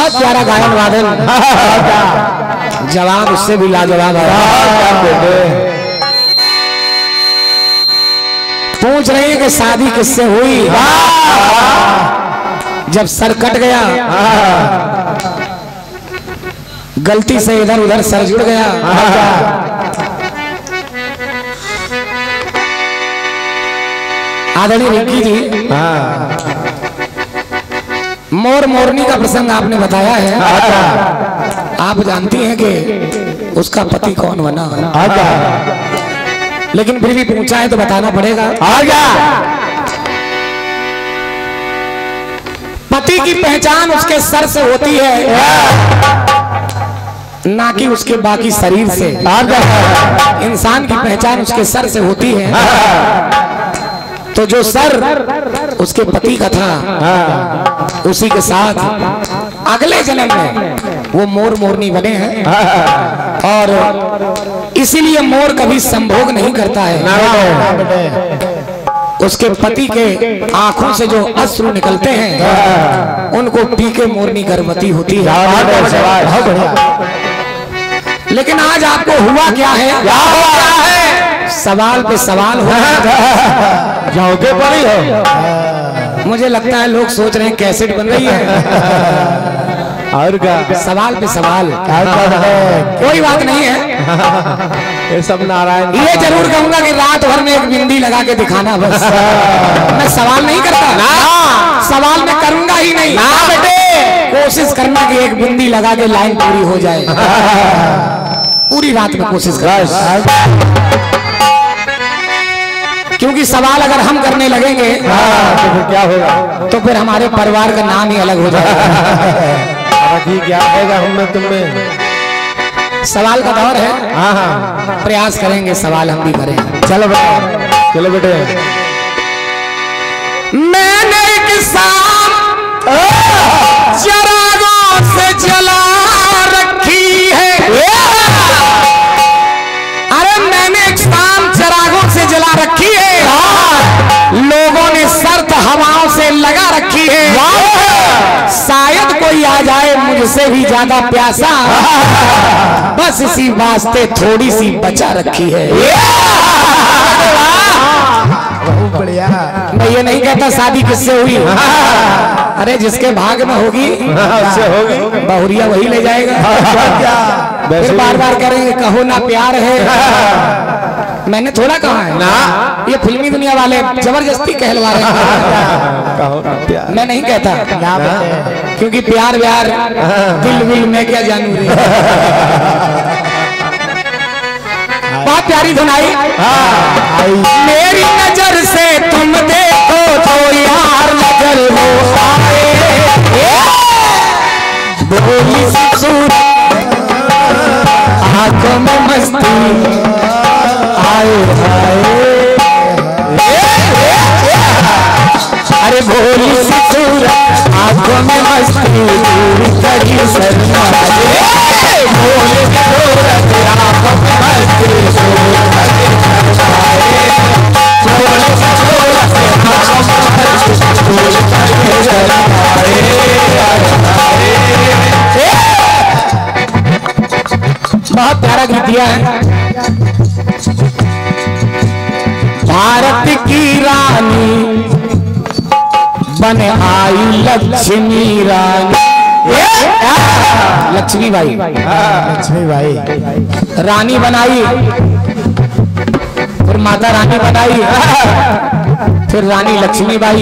बहुत प्यारा गायन वादन, जवाब उससे भी लाजवाब है। पूछ रही है कि शादी किससे हुई? जब सर कट गया, गलती से इधर उधर सर जुड़ गया, आदरणीय रिंकी जी, मोर मोरनी का प्रसंग आपने बताया है। आप जानती हैं कि उसका पति कौन बना, लेकिन फिर भी पूछा है तो बताना पड़ेगा। पति की पहचान उसके सर से होती है, ना कि उसके बाकी शरीर से। इंसान की पहचान उसके सर से होती है, तो जो सर उसके पति का था, उसी के साथ अगले जन्म में वो मोर मोरनी बने हैं। और इसीलिए मोर कभी संभोग नहीं करता है। उसके पति के आंखों से जो अश्रु निकलते हैं, उनको पी के मोरनी गर्भवती होती है। लेकिन आज आपको हुआ क्या है? सवाल पे सवाल हो जाओगे पड़ी हो। मुझे लगता है लोग सोच रहे हैं कैसेट बन रही है और क्या, सवाल पे सवाल। कोई बात नहीं है, ये सब नारायण। ये जरूर कहूंगा कि रात भर में एक बिंदी लगा के दिखाना बस। मैं सवाल नहीं करता ना, सवाल मैं करूंगा ही नहीं ना बेटे। कोशिश करना कि एक बिंदी लगा के लाइन पूरी हो जाए। पूरी रात में कोशिश करना, क्योंकि सवाल अगर हम करने लगेंगे तो फिर क्या होगा? तो फिर हमारे परिवार का नाम ही अलग हो जाएगा। क्या होगा? हम तुम्हें सवाल का दौर है। प्रयास करेंगे, सवाल हम भी करें। चलो बेटे, चलो बेटे। मैंने एक शाम चिरागों से जला रखी है। अरे मैंने एक शाम चिरागों से जला रखी है। लोगों ने शर्त हवाओं से लगा रखी है। शायद कोई आ जाए मुझसे भी ज्यादा प्यासा, बस इसी वास्ते थोड़ी सी बचा रखी है। बढ़िया। मैं ये नहीं कहता शादी किससे हुई। अरे जिसके भाग में होगी उससे होगी, बहुरिया वही ले जाएगा। फिर बार बार करेंगे कहो ना प्यार है। मैंने थोड़ा कहा है ना, ये फिल्मी दुनिया वाले जबरदस्ती कहलवा रहे हैं। कहो ना प्यार, मैं नहीं कहता, क्योंकि प्यार व्यार दिल विल मैं क्या जानू रे। बहुत प्यारी धुन आई। मेरी नजर से तुम देखो तो यार नजर हो आए, बोली सी सूरत आंखों में मस्ती आए अरे भोली सी सूरत आंखों में मस्ती दूर करी शर्माए। भोली सी सूरत आंखों में मस्ती दूर करी शर्माए। भोली सी सूरत आंखों में मस्ती दूर करी शर्माए। बहुत प्यारा गीत दिया है। भारत की रानी बन आई लक्ष्मी रानी। लक्ष्मी बाई, लक्ष्मी भाई रानी बनाई, फिर माता रानी बनाई, फिर रानी लक्ष्मी बाई।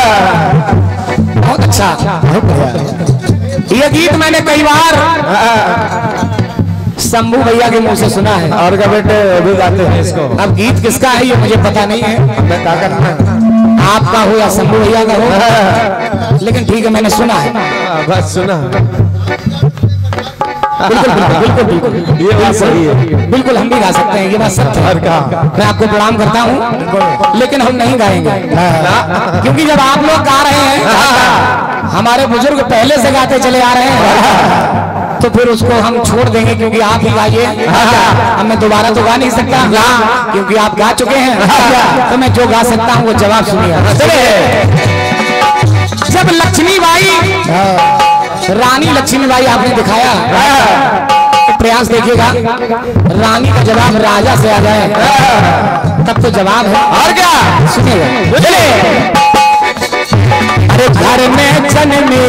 बहुत अच्छा। ये गीत मैंने कई बार शंभू भैया के मुंह से सुना है। और क्या बेटे भी गाते हैं इसको। अब गीत किसका है ये मुझे पता नहीं है, मैं क्या करना, आपका हो या शंभू भैया का हो, लेकिन ठीक है मैंने सुना है। बस सुना। बिल्कुल बिल्कुल बिल्कुल बिल्कुल ये बात सही है। बिल्कुल हम भी गा सकते हैं, ये बात सत्य है। मैं आपको प्रणाम करता हूँ, लेकिन हम नहीं गाएंगे, क्योंकि जब आप लोग गा रहे हैं, हमारे बुजुर्ग पहले से गाते चले आ रहे हैं, तो फिर उसको हम छोड़ देंगे, क्योंकि आप ही गाइए। अब मैं दोबारा तो गा नहीं सकता, क्योंकि आप गा चुके हैं। तो मैं जो गा सकता हूँ वो जवाब सुनिए। जब लक्ष्मी बाई रानी लक्ष्मीबाई आपने दिखाया, प्रयास देखिएगा रानी का जवाब राजा से आ जाए तब तो जवाब है। और क्या सुनिएगा, अरे घर में जन्मे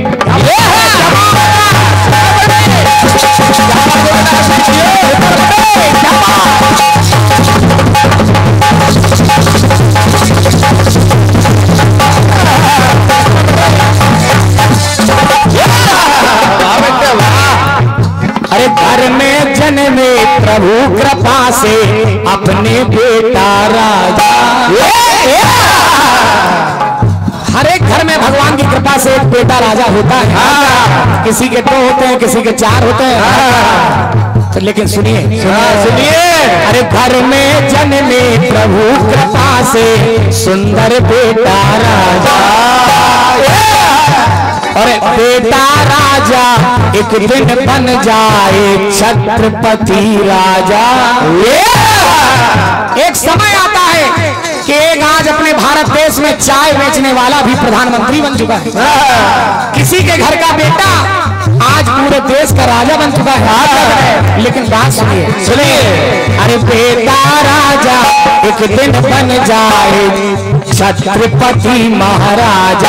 अरे घर में जन्मे प्रभु कृपा से अपने बेटा राजा। हर एक घर में भगवान की कृपा से एक बेटा राजा होता है। किसी के 2 होते हैं, किसी के 4 होते हैं। तो लेकिन सुनिए सुनिए, अरे घर में जन्मे प्रभु कृपा से सुंदर बेटा राजा। और बेटा राजा एक दिन बन जाए छत्रपति राजा। एक समय आता है कि एक आज अपने भारत देश में चाय बेचने वाला भी प्रधानमंत्री बन चुका है। किसी के घर का बेटा आज पूरे देश का राजा बन चुका है। लेकिन बात सुनिए सुनिए, अरे बेटा राजा एक दिन बन जाए छत्रपति महाराजा।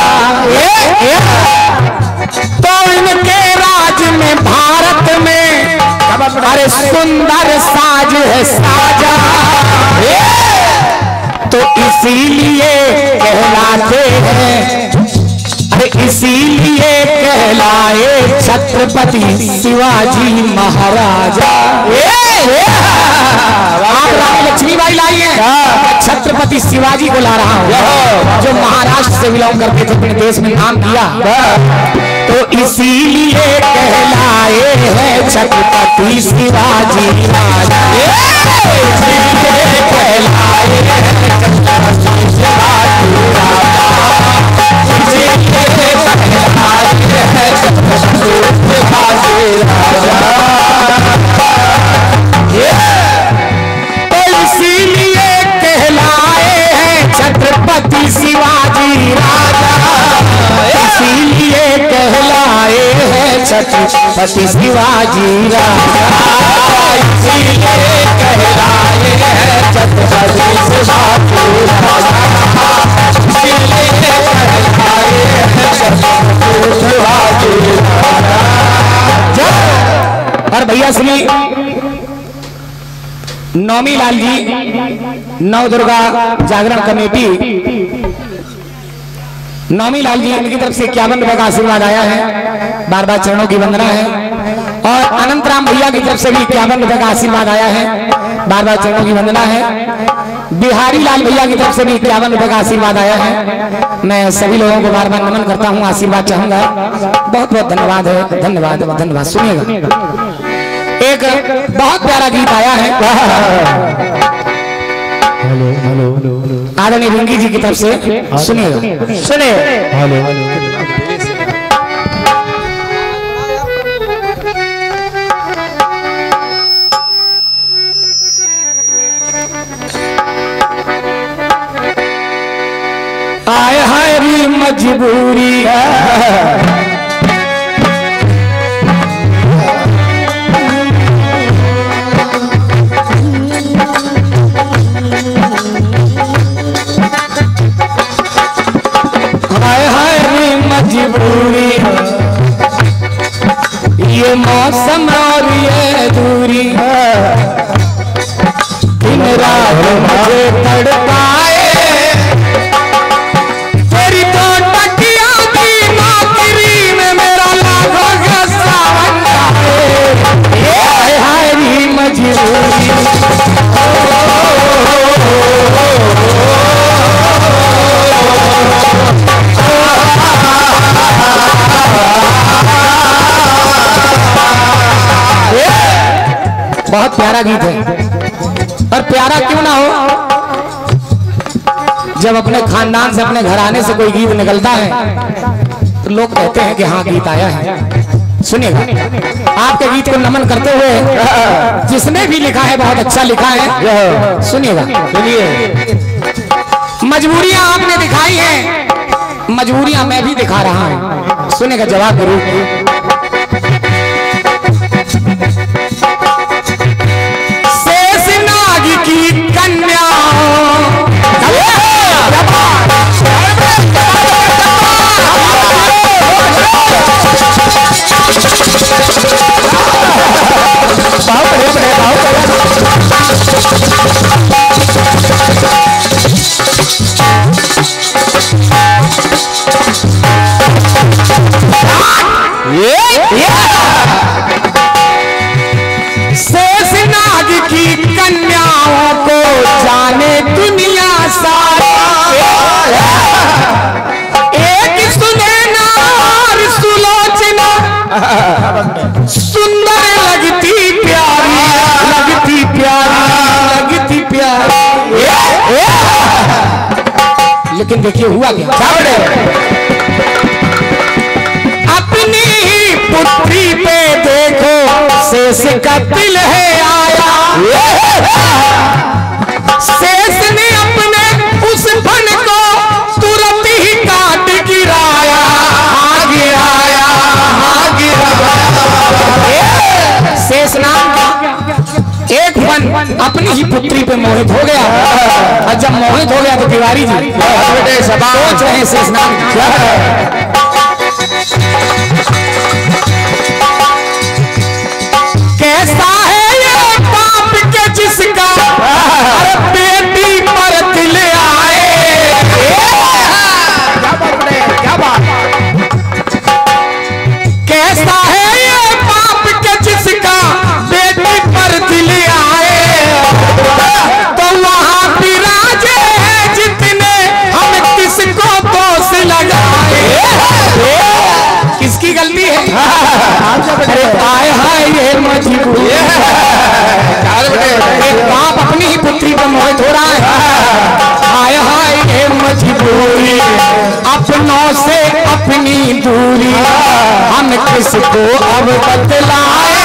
तो इनके राज में भारत में अरे सुंदर साज है साजा। तो इसीलिए कहलाते हैं, अरे इसीलिए कहलाए छत्रपति शिवाजी महाराजा। आप रानी लक्ष्मीबाई लाइए, छत्रपति शिवाजी को ला रहा हूँ जो महाराष्ट्र से बिलोंग करते थे, अपने देश में नाम किया। तो इसीलिए कहलाए हैं छत्रपति शिवाजी राजा। इसीलिए कहलाए हैं छत्रपति शिवाजी राजा। इसीलिए कहलाए हैं छत्रपति शिवाजी राजा। तो इसीलिए कहलाए हैं छत्रपति शिवाजी राजा। इसीलिए कहलाए हैं छत्रपति शिवाजी राजा। इसीलिए कहलाए हैं छत्रपति शिवाजी राजा। इसीलिए कहलाए हैं छत्रपति शिवाजी राजा। और भैया सुनिए, नौमी लाल जी नव दुर्गा जागरण कमेटी, नौमी लाल जी इनकी तरफ से 51 रुपए का आशीर्वाद आया है, बार बार चरणों की वंदना है। और अनंत राम भैया की तरफ से भी 51 रुपए का आशीर्वाद आया है, बार बार चरणों की वंदना है। बिहारी लाल भैया की तरफ से भी 51 रुपए का आशीर्वाद आया है। मैं सभी लोगों को बार बार नमन करता हूँ, आशीर्वाद चाहूंगा। बहुत बहुत धन्यवाद है, धन्यवाद धन्यवाद। सुनिएगा एक बहुत प्यारा गीत आया है आदरणीय रिंकी जी की तरफ से, सुनिएगा सुनिए। आए हाय री मजबूरी है, मजबूरी ये मौसम और ये दूरी दिन रात मुझे तड़पाए, तेरी तो टकिया की नौकरी में मेरा लाखों का सावन आए। ये हाय री मजबूरी। बहुत प्यारा गीत है, और प्यारा क्यों ना हो, जब अपने खानदान से अपने घराने से कोई गीत निकलता है तो लोग कहते हैं कि हाँ गीत आया है। सुनिएगा, आपके गीत को नमन करते हुए जिसने भी लिखा है बहुत अच्छा लिखा है। सुनिएगा, सुनिए। मजबूरियां आपने दिखाई हैं, मजबूरियां मैं भी दिखा रहा हूं, सुनेगा जवाब जरूर। शेषनाग की कन्या शेषनाग की कन्याओं को जाने दुनिया सारी, एक सुनैना और सुलोचना सुंदर लगती प्यारी, लगती प्यारी, लगती प्यारी। लेकिन देखिए हुआ क्या, अपनी पुत्री पे देखो शेष का दिल है आया, शेष ने अपने उस फन को तुरंत ही काट गिराया, गिराया, गिराया। शेष नाम एक फन अपनी ही पुत्री पे मोहित हो गया, और जब मोहित हो गया तो तिवारी जी सोच रहे हैं शेष नाम क्या है। कैसा है ये पाप के जिसका अरे बेटी पर दिल आए, क्या बात, कैसा है ये पाप के जिसका बेटी पर दिल आए, तो वहां विराजे हैं जितने हम किसको दोष लगाए। किसकी गलती है? अरे आए हाय ये मजबूरी, एक बाप अपनी ही पुत्री पर मोहित हो रहा है। हाय हाय ये मजबूरी, अपनों से अपनी दूरी, हम किसको अब बतलाए।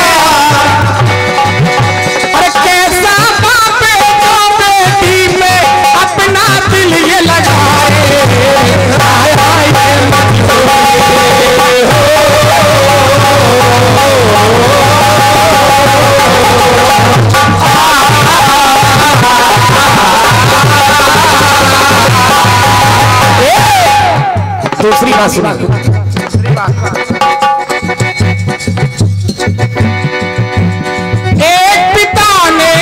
अरे कैसा बाप जो बेटी में अपना दिल ये लगाए। हाय हाय ये मजबूरी, दूसरी बात सुना, एक पिता ने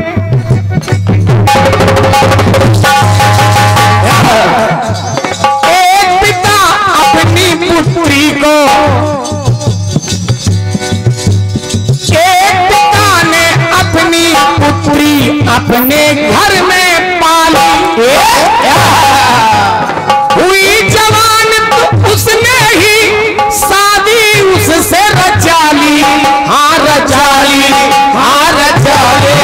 अपनी पुत्री को, एक पिता ने अपनी पुत्री अपने घर में पाली, हुई जवान तो उसने ही शादी उससे रचा ली, हाँ रचा ली, हाँ रचा ली।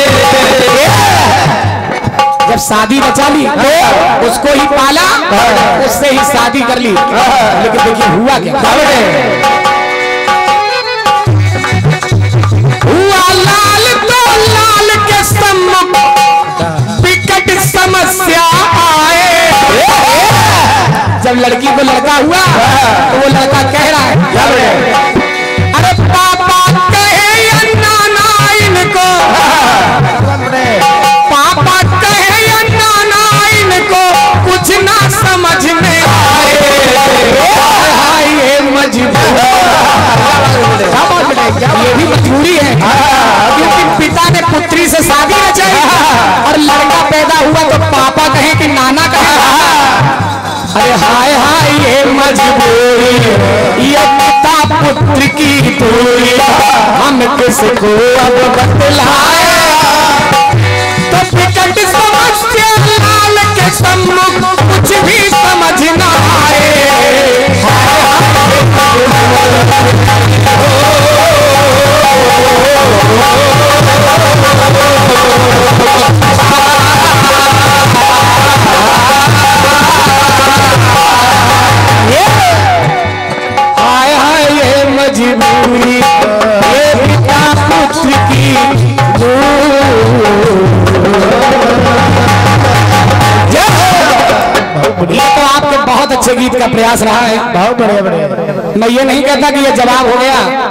जब शादी रचा ली तो उसको ही पाला, उससे ही शादी कर ली। लेकिन देखिए हुआ क्या, हुआ लाल तो लाल के सम्मुख विकट समस्या आए। जब लड़की को लड़का हुआ तो वो लड़का कह रहा है, अरे पापा कहे या नाना इनको, पापा कहे या नाना इनको कुछ ना समझ में आए। ये मजबूरी, ये भी मजबूरी है, क्योंकि पिता ने पुत्री से शादी रचाई और लड़का पैदा हुआ तो पापा कहे कि नाना कहे। अरे हाय हाय ये मजबूरी, ये पिता पुत्र की दूरी, हम किसको अब बतलाए। तो विकट समस्या लाल के सम्मुख कुछ भी समझ ना आए। मजबूरी, ये पिता पुत्र की ये तो अच्छे गीत का प्रयास रहा है। बहुत बढ़िया बढ़िया। मैं ये नहीं कहता कि ये जवाब हो गया,